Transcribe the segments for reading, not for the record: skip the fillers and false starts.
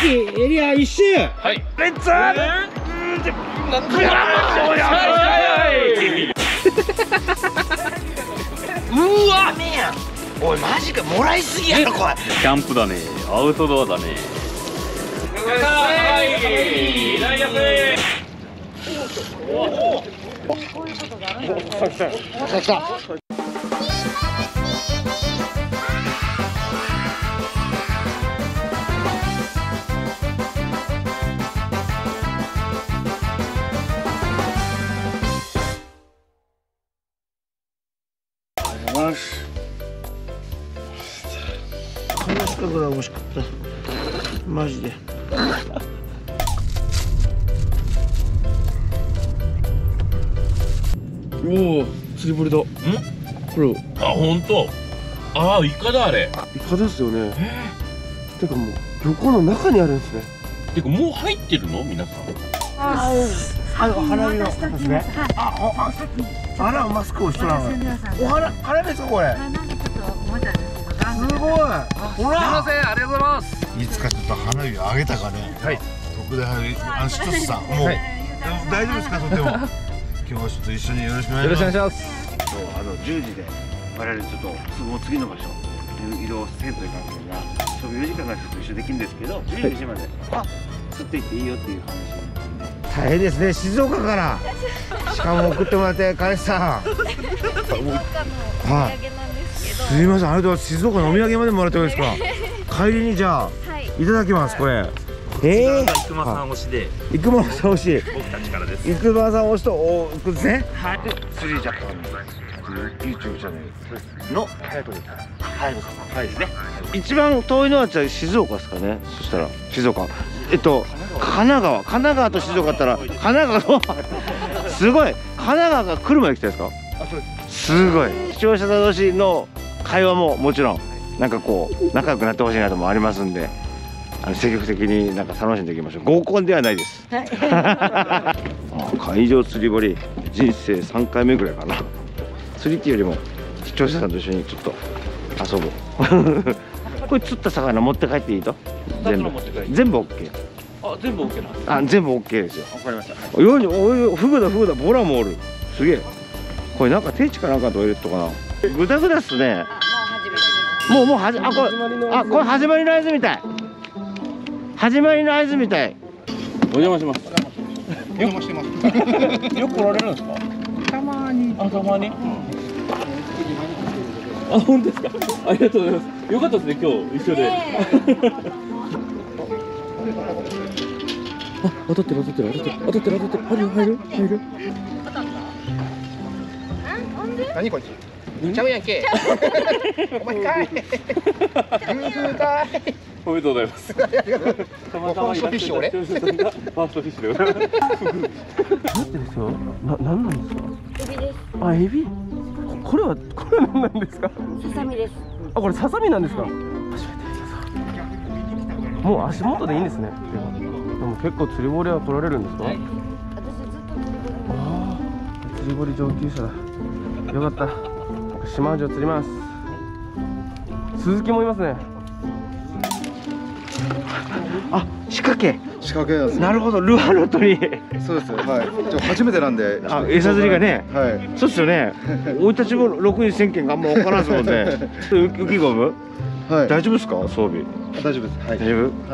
式エリア一周。 はい。 レッツうわ。 おいマジか、もらいすぎやろこれ。 キャンプだね、アウトドアだね。 はい。大丈夫。 来た。こんな近くが欲しかったマジで。 おお、釣り堀だ。これあ、本当。ああ、イカだあれ。 イカですよね。てかもう漁港の中にあるんですね。 てかもう入ってるの皆さん。 花火のですね。あらマスクをしとらん。お花ですかこれ。すごい。ほら。すみません、ありがとうございます。いつかちょっと花火あげたかね。はい。特大花火、シトスさん、もう大丈夫ですかとても。今日はちょっと一緒によろしくお願いします。よろしくお願いします。 10時で我々ちょっともう次の場所移動せんといかんのが、ちょうど4時間からちょっと一緒できるんですけど、12時まで釣っていっていいよっていう話になったんで。 大変ですね、静岡からしかも送ってもらって彼氏さん。 静岡のお土産なんですけど。 すみません、ありがとうございます。静岡のお土産までもらってもいいですか。帰りにじゃあ、いただきますこれ。 生駒さん推しで、 生駒さん推し、 僕たちからです。 生駒さん推しとおくですね。 はい。釣りジャパンの YouTube チャンネルの隼人さんですね。一番遠いのはじゃあ静岡ですかね。そしたら静岡、神奈川と静岡だったら神奈川のすごい神奈川が来るまで来たんですか。すごい。視聴者同士の会話ももちろんなんかこう仲良くなってほしいなともありますんで、積極的になんか楽しんでいきましょう。合コンではないです。海上釣り堀人生3回目ぐらいかな。釣りっていうよりも視聴者さんと一緒にちょっと遊ぼう。これ釣った魚持って帰っていいと？全部 OK。 あ、全部 OK な。 あ、全部 OK ですよ。 わかりました。 フグだ、ボラもおる。すげえ。これなんか定置かなんかトイレットかな。グダグダっすね。もうこれ始まりの合図みたい。始まりの合図みたい。 お邪魔します。 お邪魔してます。 よく来られるんですか。 たまに。 あ、たまに。あ、本当ですか。ありがとうございます。よかったですね、今日一緒で。あ、当たってる。入る。 何こいつ。ちゃうやんけ。お前かい。 おめでとうございます。たまたまいらっしゃった視聴者さんがファーストフィッシュでございます。 待ってですよ。なんなんですか。 エビです。 あ、エビ。これは何なんですか。 ささみです。 あ、これささみなんですか。初めて見た。もう足元でいいんですね。でも結構釣り堀は来られるんですか。 私ずっと釣り堀に。 ああ、釣り堀上級者だ。よかった。島味を釣ります。鈴木もいますね。 あ、仕掛けなんですね。 なるほど、ルアーの取り。 そうです。はい。初めてなんで。 あ、餌釣りがね。 はい。 そうですよね。生い立ちも6位1000件があんま分からんそうで。浮きゴム。 はい。 大丈夫ですか、装備。 大丈夫です。はい。 大丈夫。 はい。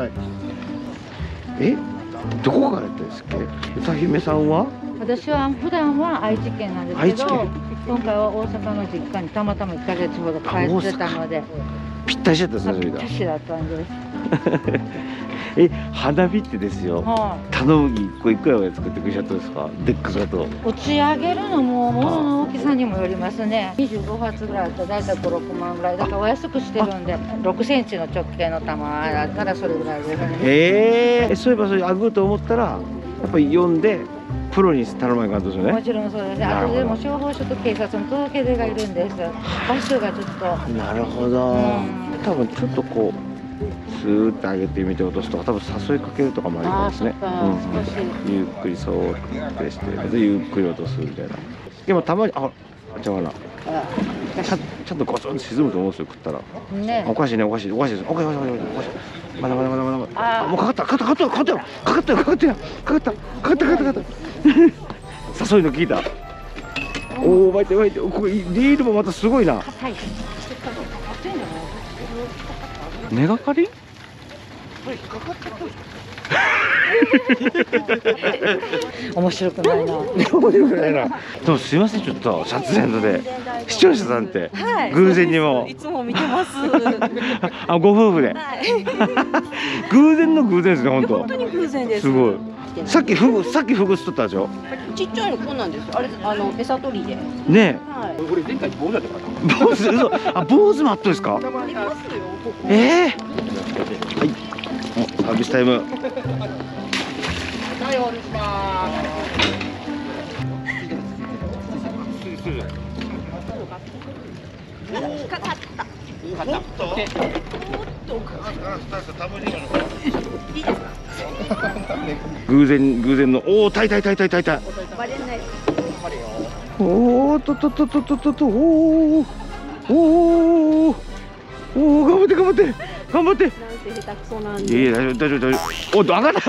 どこからやったんですっけ。歌姫さんは。 私は普段は愛知県なんですけど、今回は大阪の実家にたまたま1ヶ月ほど帰ってたので、 ぴったりしちゃったんですね、それが。 ぴったしだったんです。 花火ってですよ。頼む1個いくらで作ってくれちゃったんですか。でっかさと。 打ち上げるのも物の大きさにもよりますね。25発ぐらいだとだいたい5、6万ぐらいだからお安くしてるんで、6センチの直径の玉だったらそれぐらいですね。 そういえばそれあぐと思ったらやっぱり読んでプロに頼まないかんとですよね。 もちろんそうですね。あとでも消防署と警察の届け出がいるんです。場所がちょっと。 なるほど。多分ちょっとこうスーッと上げてみて落とすとか、多分誘いかけるとかもありますね。ゆっくりそうってしてでゆっくり落とすみたいな。でもたまにちゃうな。ちゃんとゴツンと沈むと思うんですよ、食ったら。 ね。 おかしいね、おかしいです。 まだまだまだまだまだ。もうかかったかかったかかったよかかったよかかったよかかったかかったかかったかかった。誘いの効いた。おお巻いて巻いて。これリールもまたすごいな。根がかり？ 面白くないな。 面白くないな。でもすいませんちょっとシャツレンドで視聴者さんって偶然にもいつも見てます。 あご夫婦で偶然の偶然ですね本当。 本当に偶然です。 すごい。さっきフグ釣っとったでしょ。 ちっちゃいのこんなんです。あれ餌取りで。 ねはい。 これ前回坊主だったかな。 え。坊主嘘。あ坊主もあったんですか。 ありますよ。ここはい。おサービスタイム。偶然のおおタイタイ。おおとおお頑張って。 なんて下手くそなんいで。 や大丈夫。おっと上がった。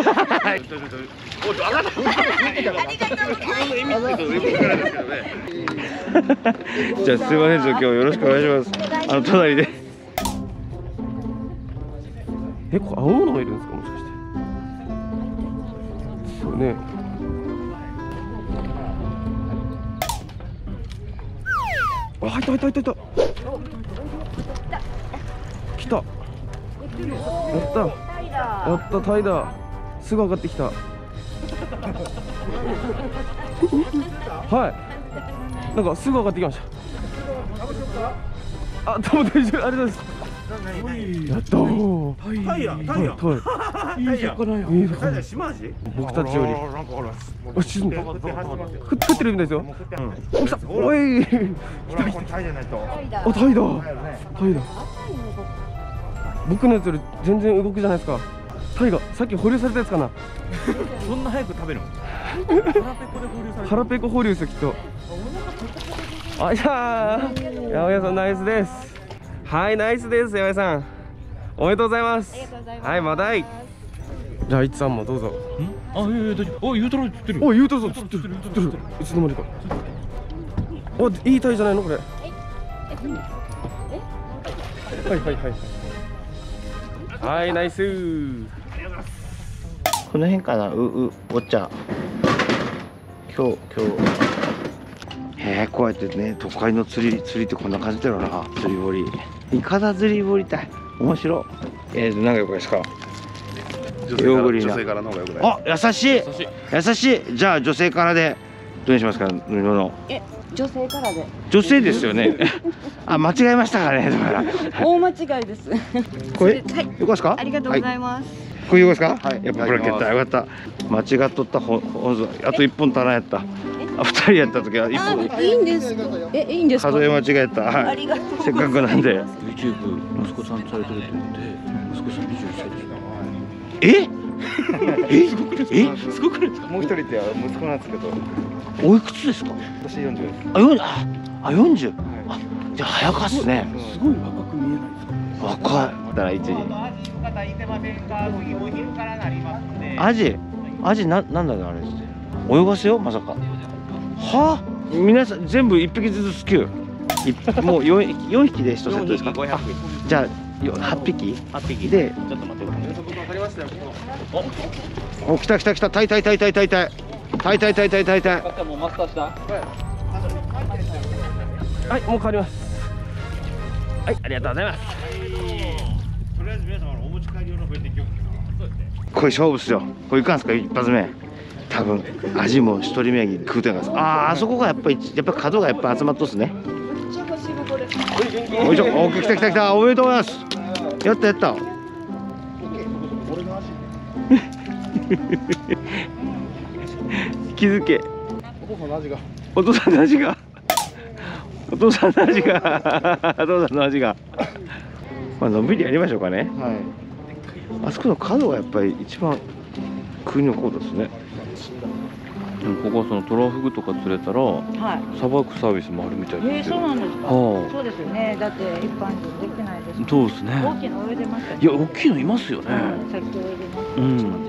じゃあすいません今日よろしくお願いします。隣で。 これ青物もいるんですかもしかして。そうね。あ入った。来た。やったタイだ。すぐ上がってきた。はいなんかすぐ上がってきました。あどうも大丈夫ありがとうございます。やったー。タイや島味。僕たちよりあ沈んだ。降ってるみたいですよ。お来た。おい来た。タイじゃないと。あタイだ。僕のやつより全然動くじゃないですか。タイがさっき保留されたやつかな。 そんな早く食べるの？ 腹ペコ放流ですよきっと。あいやー八百屋さんナイスです。はいナイスです八百屋さんおめでとうございます。はいマダイ。じゃあいつさんもどうぞ。 あ、いやいや大丈夫。おい、ゆうたろう釣ってる。 おい言うとるぞ釣ってる。いつの間にか。おいいタイじゃないのこれ。はいナイスー。 この辺かな。お茶今日こうやってね都会の釣りってこんな感じだろうな。釣り堀いかだ釣り堀たい面白い。何がよくですか。 女性からの方がよくない。 あ優しい。じゃあ女性からでどうにしますか。 女性からで。 女性ですよね。あ間違えましたかね。だから大間違いです。 これ横ですか。 ありがとうございます。 これ横ですか。はいやっぱブラケットよかった。間違っとった本あと1本足らんやった。2人やった時は1本。 いいんですか。いいんですか。 数え間違えた。はい。せっかくなんで。 YouTube 息子さんされてるって言って息子さん21歳です。 すごくないですか。もう一人って息子なんですけど。 おいくつですか。 私40です。 あ40。あじゃあ早かっすね。 すごい若く見えないですか。 若い。だから1時。アジなんだろあれですね。泳がせよまさか。はあ皆さん全部1匹ずつスキュー。もう4匹で1セットですか。じゃあ8匹で。ちょっと待って。お来たタイ。 もうマスターした。はいもう変わります。はいありがとうございます。 とりあえず皆さんお持ち帰り用の増えていきよう。これ勝負っすよ。これいかんすか一発目。多分味も一人目に食うてんがあそこがやっぱ角がやっぱ集まっとっすね。よいしょ。お来たおめでとうございます。やった気づけ。お父さんの味がまあのんびりやりましょうかね。はい。あそこの角がやっぱり一番食いのコードですね。 でもここはそのトラフグとか釣れたらはいさばくサービスもあるみたいですよ。 そうなんですか。 はそうですよね。だって一般人できないですもん。 そうですね。 大きな泳いでましたよね。 いや大きいのいますよね。 さっき泳いでました。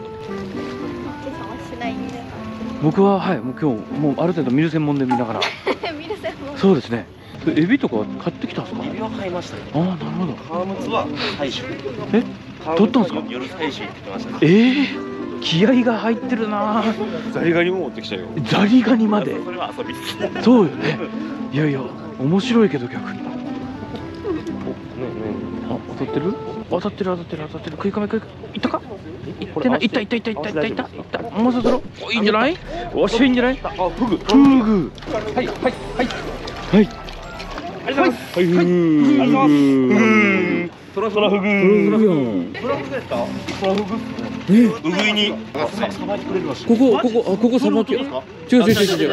僕ははいもう今日もうある程度見る専門で見ながら。 見る専門。 そうですね。エビとか買ってきたんですか。 エビは買いましたね。 ああなるほど。 川睦は採取。 え取ったんですか。 夜採取行ってきましたね。 気合が入ってるな。 ザリガニも持ってきたよ。 ザリガニまで。 それは遊びです。 そうよね。いやいや面白いけど逆に。あ当たってる？当たってる。食い込めいったか？いってない。いった。もうそろそろ。いいんじゃない？おしいいんじゃない？あフグ。はい。 トラフグ。 トラフグですか？うぐいにさばいてくれるらしい。 ここさばき。違う。ここです。 ナイスシュ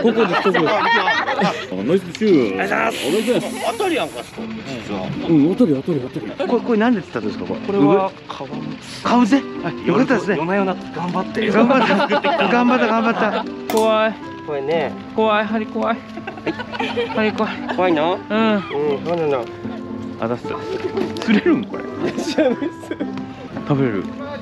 ー。当たりやんか。実は。 当たり。 これなんで釣ったんですかこれ。 これはカウゼ。よかったですね。 夜な夜な頑張って。 頑張った。 怖い。 これね。 針怖い。 怖いの？ うん。 そうなの。 あだす。釣れるんこれ。食べれる。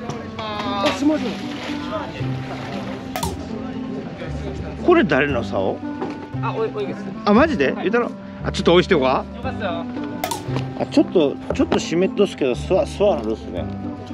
これ誰の竿？ おいです。 あマジで？言ったらちょっと美味しいとか？ちょっと湿っとすけどスワあるっすね。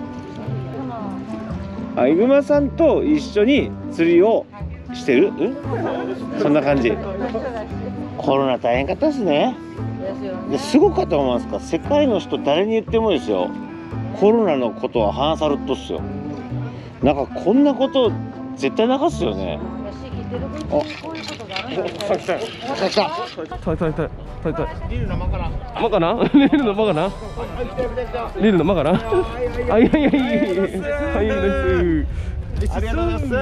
イグマさんと一緒に釣りをしてる？そんな感じ。コロナ大変かったですね。すごかったと思いますか。世界の人誰に言ってもですよ。コロナのことは話さるっとっすよ。なんかこんなこと絶対なかっすよね。来た。リルの間かな？リルの間かな？ はい。 ありがとうございます。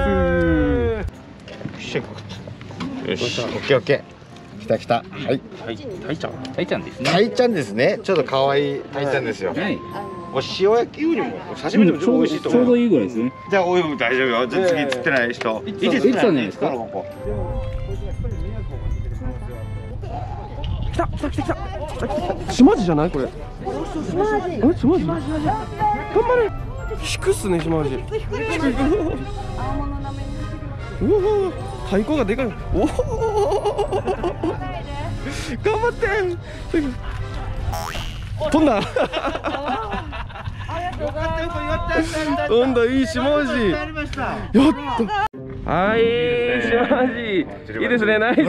よし、オッケー。来た。はい。 タイちゃんですね。 タイちゃんですね。ちょっと可愛いタイちゃんですよ。 はい。 お塩焼きよりも刺身でもちょっと美味しいと思う。 ちょうどいいぐらいですね。 じゃあお湯も大丈夫よ。じゃあ次釣ってない人。いいですね。 いつなんですか？ 来た。島地じゃないこれ。島地。頑張れ。引くっすね島地。太鼓がでかい。おお。頑張って。飛んだ。飛んだいい島地。やった。はい島地。いいですねナイスです。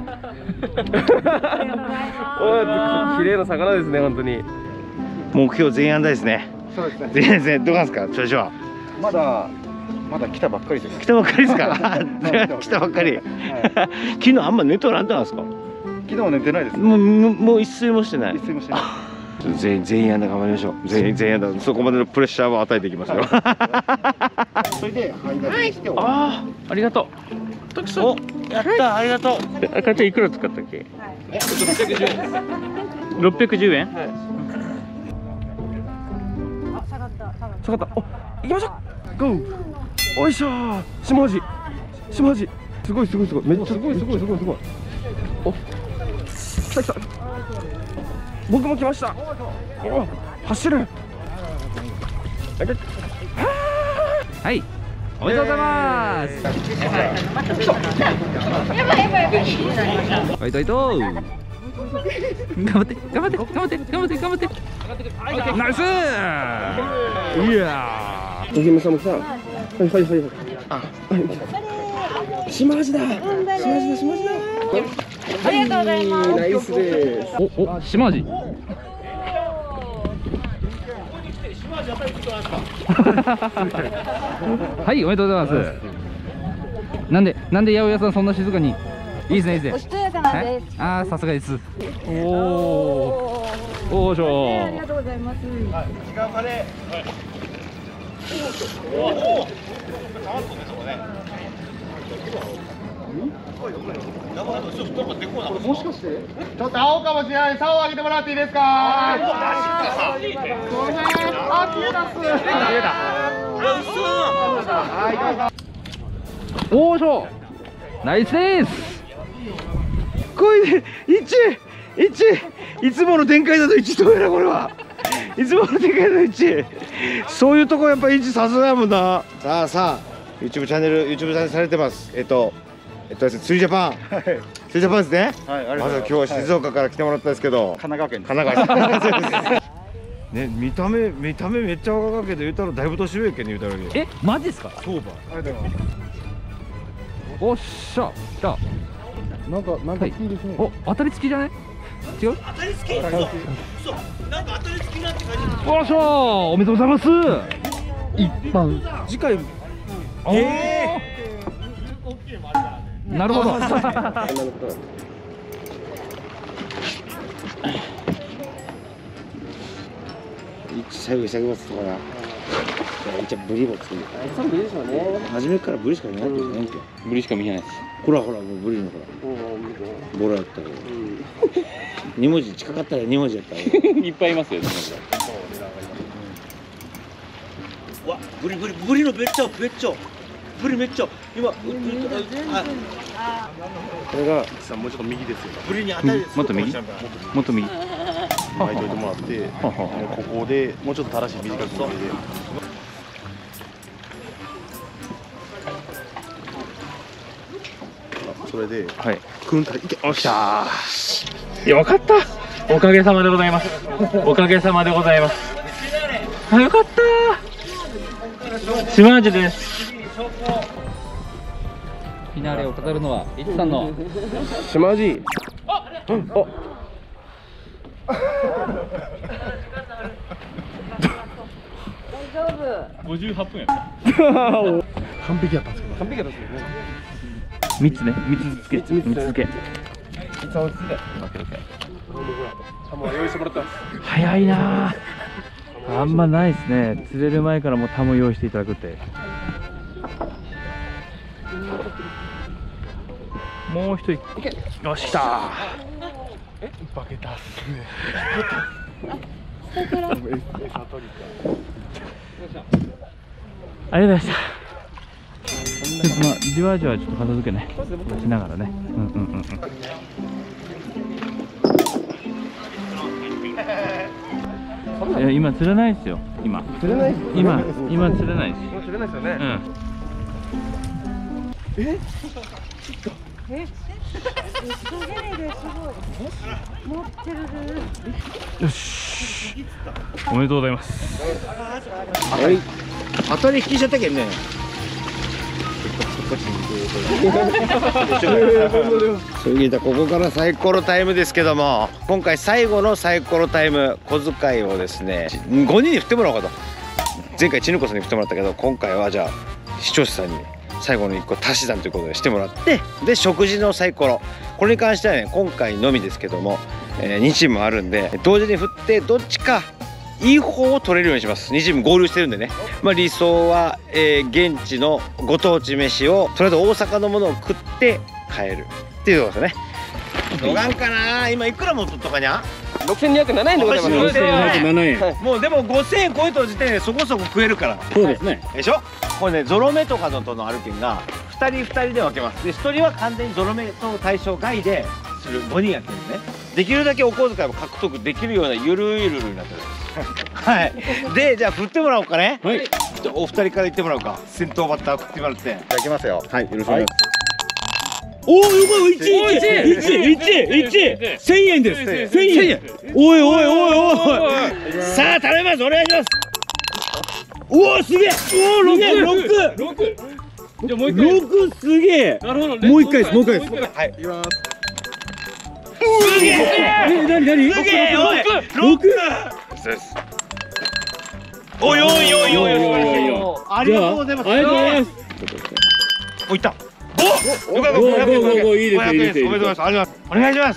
綺麗な魚ですね本当に。 目標全員安打ですね。 そうですね。 全員ですね。どうなんですか調子は？ まだ来たばっかりです。 来たばっかりですか？来たばっかり。昨日あんま寝とらんとなんですか？ 昨日は寝てないです。 もう一睡もしてない。 一睡もしてない。 全員安打頑張りましょう。全員安打。そこまでのプレッシャーを与えていきますよ。 それで配達して。 ありがとう。 お、やったありがとう。 赤ちゃんいくら使ったっけ？610円。 下がった。お、行きましょう。ゴー。おいしょー。島地。すごい。めっちゃすごい。お。来た。僕も来ました。お、走る。 はい。おめでとうございます。はいどいどう。頑張って。ナイス。いやお姫様さん。はい。島地だ。 ありがとうございます。 ナイスです。 お島地。はいおめでとうございます。なんで八百屋さんそんな静かに。いいですね。 お一人様です。 ああさすがです。おーしょありがとうございます。 頑張れ。 もしかしてちょっと青かもしれない。竿を上げてもらっていいですか？ おーしょナイスです。 これで1いつもの展開だと1どうやらこれはいつもの展開だと1そういうとこやっぱ1さすがやもんな。さあ YouTube チャンネルされてます。釣りジャパン釣りジャパンですね。まず今日は静岡から来てもらったんですけど、神奈川県ね、見た目めっちゃ若かけど言うたらだいぶ年上やけんね、言うたらえ、マジですか？ そうばおっしゃ、来た。なんかいいですね。お、当たり付きじゃない？違う？当たり付き？そう。なんか当たり付きなって感じ。おっしゃー、おめでとうございます。一般。 次回。 なるほど。 最後に下げますとかな。一応ブリも作る。ブリでしょうね。初めからブリしか見えないけどね。 ブリしか見えないです。 ほらもうブリのほら。ボラやったら。2文字近かったら2文字やったら。 いっぱいいますよ。 わ、ブリのめっちゃブリめっちゃ今これがさんもうちょっと右ですよ。 ブリに当たりもっと右。もっと右。 巻いといてもらって、ここでもうちょっと正しい短く入れて。それで、 はい。 くんたいけ。 おっしゃー。よかった。おかげさまでございます。おかげさまでございます。あ、よかったー。島味です。フィナーレを飾るのはイチさんの島味。お。 58分や。 完璧やったんですけど。 完璧だったですよね。 3つね、3つ付け。3つ付け。 タモ用意してもらったんです。 早いなあ。あんまないですね。釣れる前からもうタモ用意していただくって。もう一人。よし、来た。 化けたっすね。 ありがとうございました。ちょっとまあじわじわちょっと片付けねしながらね。いや今釣れないですよ。今釣れない。 今釣れないです。 もう釣れないですよね。 よし。おめでとうございます。 はい。当たり引きしちゃったけんね。それでここからサイコロタイムですけども、今回最後のサイコロタイム小遣いをですね5人に振ってもらおうかと。前回ちぬこさんに振ってもらったけど、今回はじゃあ視聴者さんに最後の1個足し算ということでしてもらって、で食事のサイコロ、これに関してはね今回のみですけども、2チームあるんで同時に振ってどっちかいい方を取れるようにします。2チーム合流してるんでね、理想は、現地のご当地飯をとりあえず大阪のものを食って帰るっていうところですよね。どがんかな、今いくらもとっとかにゃ 6207円でございます。 6207円。もうでも5000円超えた時点でそこそこ食えるから。 そうですね。 でしょ。これねゾロ目とかのとのあるけんが2人で分けます。で1人は完全にゾロ目と対象外でする5人やってるんでね。できるだけお小遣いを獲得できるようなゆるゆるになってる。はい。でじゃあ振ってもらおうかね。はい。じゃあお二人から言ってもらおうか。先頭バッター振ってもらって。じゃあいきますよ。はい。よろしくお願いします。おお、よかった。1 1000円です。1000円。おいおいおいおい。さあ頼みます。お願いします。おおすげえ。おお6。じゃあもう一回。6すげえ。なるほど。もう一回です。もう一回です。はい。いきます。すげえ。何？すげえ。おい。6。です。おい。ありがとうございます。ありがとうございます。おいった。お、500いいです。おめでとうございます。ありがとうございます。お願いします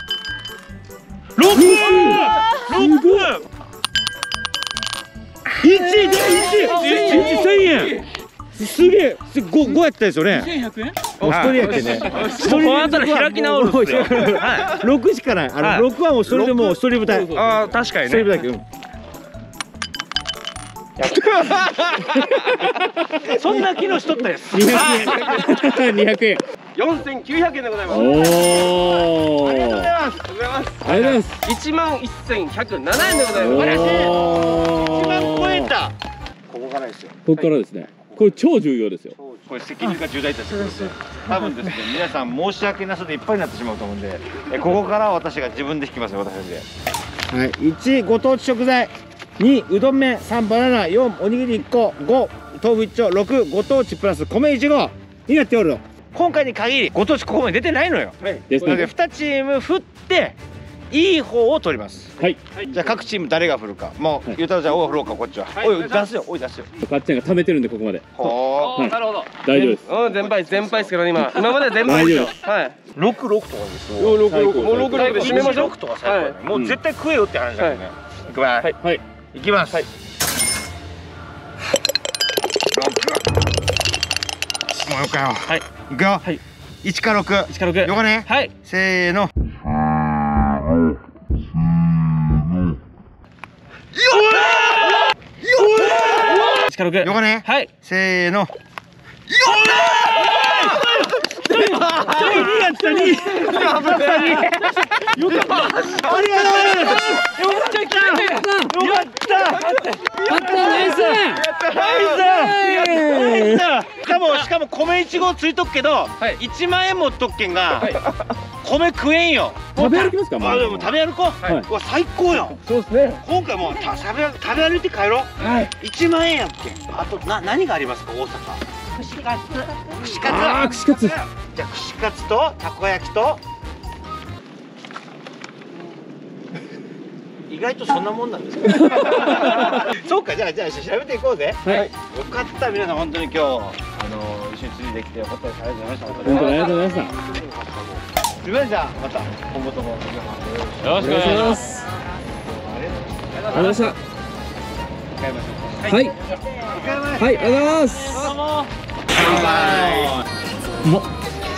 。6。1000円。すげえ。5やったですよね。2100円。お一人やってね。こうやったら開き直るっすよ。6しかない。6はもうそれでもう一人舞台。ああ確かにね。一人舞台。 そんな機能しとったやつ。 200円。 4900円でございます。 おお。 ありがとうございます。 ありがとうございます。 11107円でございます。 お 1万超えた。 ここからですよ。 ここからですね。これ超重要ですよ。 これ責任が重大です。多分ですね、皆さん申し訳なさでいっぱいになってしまうと思うんで、ここから私が自分で引きますよ、私で。はい、1ご当地食材、2うどん麺、3バナナ、4おにぎり1個、5豆腐1丁、6ご当地プラス米1合になっておるの。今回に限りご当地ここまで出てないのよ。 ですなのでね。 2チーム振っていい方を取ります。 はい。 じゃあ各チーム誰が振るか。もうゆうたろうじゃあおい振ろうか、こっちは。おい出すよ、おい出すよ。 かっちゃんが貯めてるんでここまで。 ほはいなるほど。 大丈夫です。 うん、全敗ですからね、今までは全敗ですよ。はい。 う。6、6とかですよ。 もう6で締めましょう。 6とか最高だね。もう絶対食えよって話だよね。いくわ。 はいはい。 いきます。はい。もうよかよ。はい。いくよ。はい。1か6。1か6。よかね。はい。せーの。1か6。よかね。はい。せーの。しかも米1合ついとくけど、1万円持っとっけんが、米食えんよ。 食べ歩きますか。 あ、でも食べ歩こう。うわ、最高よ。 そうですね。 今回もう食べ歩いて帰ろう。はい。1万円やっけ。あと何がありますか、大阪。串カツ。串カツ。 ああ、串カツ。 じゃあ串カツとたこ焼きと。意外とそんなもんなんですか。そうか、じゃあ調べていこうぜ。 はい。 よかった、皆さん本当に今日一緒に釣りできてよかったです。ありがとうございました。 本当にありがとうございました。 すみません、じゃあまた今後ともよろしくお願いします。ありがとうございました。 帰りましょう。 はい。はい、ありがとうございます。うまっ。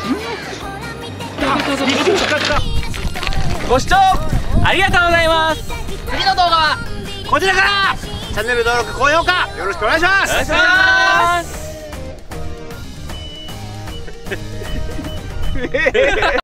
ご視聴ありがとうございます。 次の動画はこちらから。チャンネル登録、高評価よろしくお願いします。 お願いします。